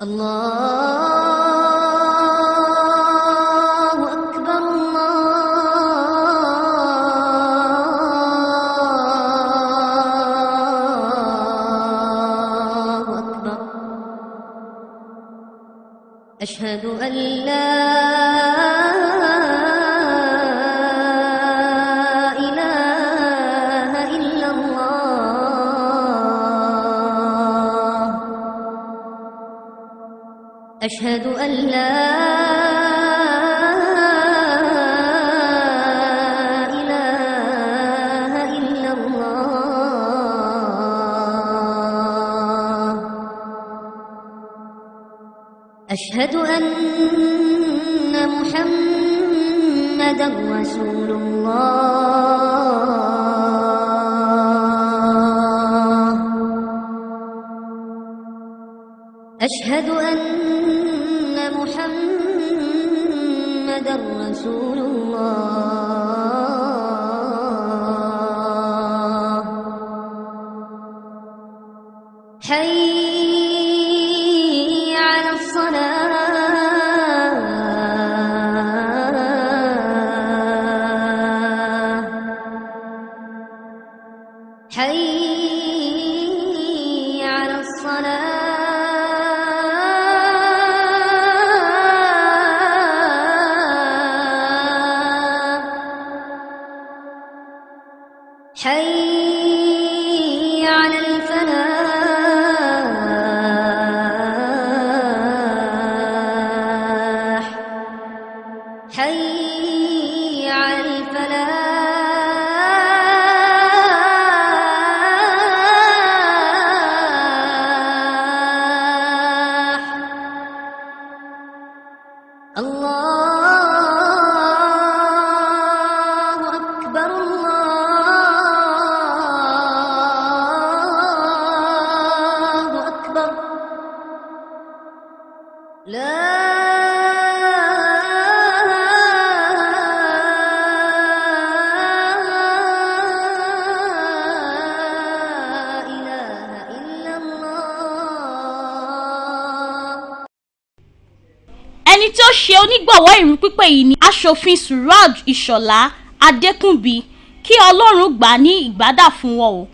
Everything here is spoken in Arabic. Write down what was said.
الله أكبر الله أكبر أشهد أن لا إله إلا الله أشهد أن لا إله إلا الله أشهد أن محمدًا رسول الله أشهد أن محمدًا رسول الله حي على الصلاة حي على الصلاة حي على الفلاح حي على الفلاح الله أكبر الله أكبر لا إله إلا الله. ẹni tí ó ṣe onígbọ̀wọ́ ìrun pípé yìí ni aṣòfin Surajudeen Adekunbi, kí Ọlọ́run gbà ní ìgbádà fún wọn o.